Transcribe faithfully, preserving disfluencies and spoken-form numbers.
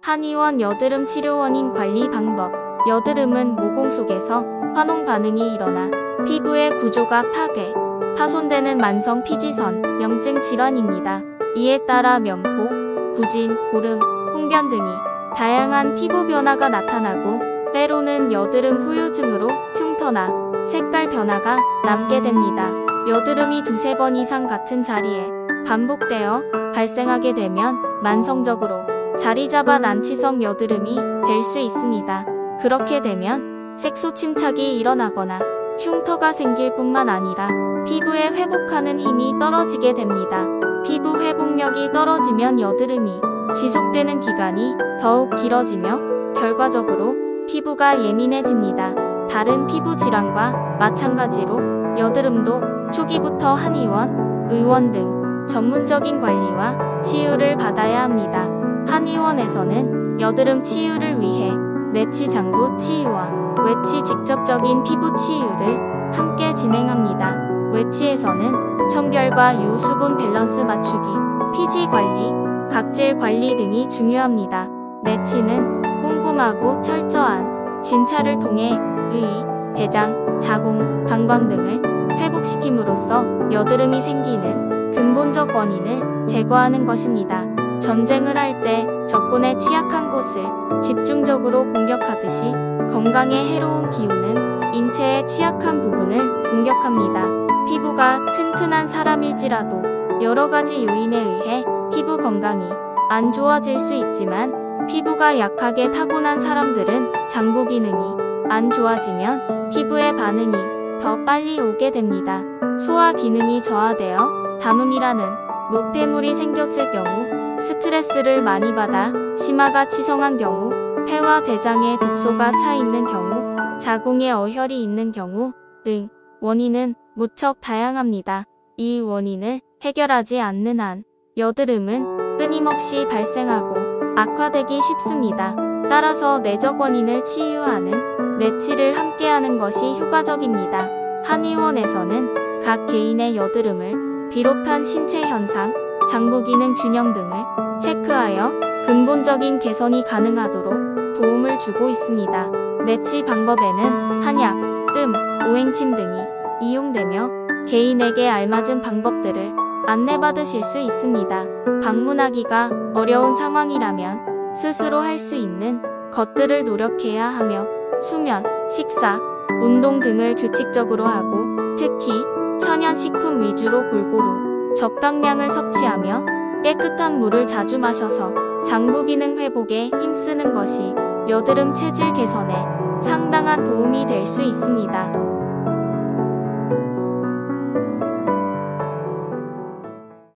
한의원 여드름 치료 원인 관리 방법. 여드름은 모공 속에서 화농 반응이 일어나 피부의 구조가 파괴, 파손되는 만성 피지선, 염증 질환입니다. 이에 따라 명포, 구진, 고름, 홍변 등이 다양한 피부 변화가 나타나고 때로는 여드름 후유증으로 흉터나 색깔 변화가 남게 됩니다. 여드름이 두세 번 이상 같은 자리에 반복되어 발생하게 되면 만성적으로 자리 잡아 난치성 여드름이 될 수 있습니다. 그렇게 되면 색소 침착이 일어나거나 흉터가 생길 뿐만 아니라 피부에 회복하는 힘이 떨어지게 됩니다. 피부 회복력이 떨어지면 여드름이 지속되는 기간이 더욱 길어지며 결과적으로 피부가 예민해집니다. 다른 피부 질환과 마찬가지로 여드름도 초기부터 한의원, 의원 등 전문적인 관리와 치유를 받아야 합니다. 한의원에서는 여드름 치유를 위해 내치 장부 치유와 외치 직접적인 피부 치유를 함께 진행합니다. 외치에서는 청결과 유수분 밸런스 맞추기, 피지 관리, 각질 관리 등이 중요합니다. 내치는 꼼꼼하고 철저한 진찰을 통해 의, 대장, 자궁, 방광 등을 회복시킴으로써 여드름이 생기는 근본적 원인을 제거하는 것입니다. 전쟁을 할 때 적군의 취약한 곳을 집중적으로 공격하듯이 건강에 해로운 기운은 인체의 취약한 부분을 공격합니다. 피부가 튼튼한 사람일지라도 여러 가지 요인에 의해 피부 건강이 안 좋아질 수 있지만 피부가 약하게 타고난 사람들은 장부 기능이 안 좋아지면 피부의 반응이 더 빨리 오게 됩니다. 소화 기능이 저하되어 담음이라는 노폐물이 생겼을 경우, 스트레스를 많이 받아 심화가 치성한 경우, 폐와 대장에 독소가 차 있는 경우, 자궁에 어혈이 있는 경우 등 원인은 무척 다양합니다. 이 원인을 해결하지 않는 한 여드름은 끊임없이 발생하고 악화되기 쉽습니다. 따라서 내적 원인을 치유하는 내치를 함께하는 것이 효과적입니다. 한의원에서는 각 개인의 여드름을 비롯한 신체 현상, 장부 기능 균형 등을 체크하여 근본적인 개선이 가능하도록 도움을 주고 있습니다. 내치 방법에는 한약, 뜸, 오행침 등이 이용되며 개인에게 알맞은 방법들을 안내받으실 수 있습니다. 방문하기가 어려운 상황이라면 스스로 할 수 있는 것들을 노력해야 하며 수면, 식사, 운동 등을 규칙적으로 하고 특히 천연식품 위주로 골고루 적당량을 섭취하며 깨끗한 물을 자주 마셔서 장부 기능 회복에 힘쓰는 것이 여드름 체질 개선에 상당한 도움이 될 수 있습니다.